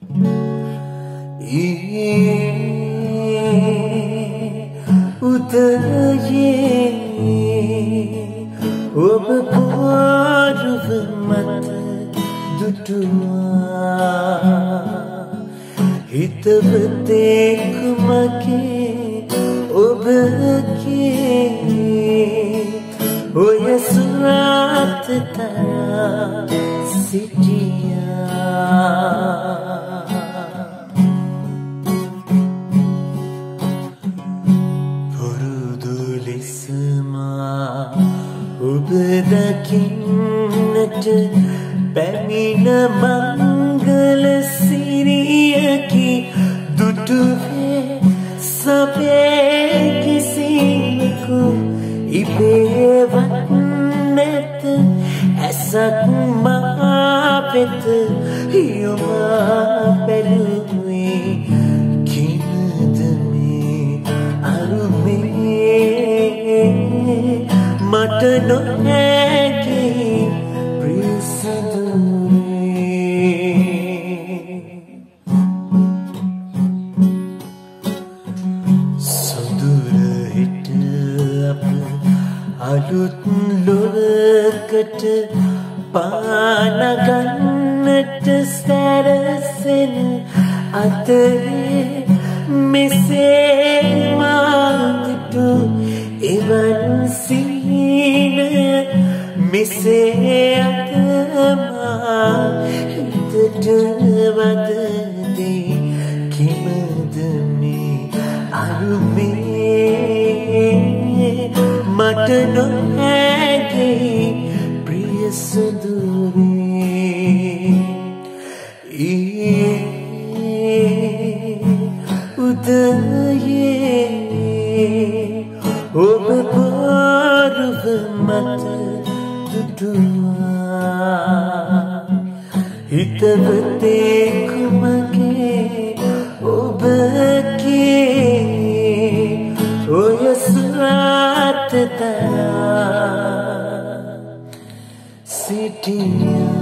उदये ඔබ පාරුව මත දුටුවා හිතවතෙක් මගේ ඔබගේ ඔය සුරත් තරා සිටියා පුරුදු ලෙසමා ඔබ දකින්නට පැමිණ මංගල සිරියකි දුටුවේ සබේ කිසිමකු ඉබේවත් නැත ඇසක් මා වෙත යොමා බැලුවේ කිනද මේ අරුමේ මට නොහැකි ප්‍රිය සඳුර හිට අප අලුත් ලොවකට පානගන්නට සැරසෙන අතරේ මෙසේ මාදුටු එවන් සීන මෙසේ අතමා හිතට වදදේ කිමද මේ අරුමේ මට නොහැකි ප්‍රිය සුදුරේ උදයේ ඔබ පාරුව මත දුටුවා හිතවතෙක් මගේ ඔබගේ ඔය සුරත් තරා සිටියා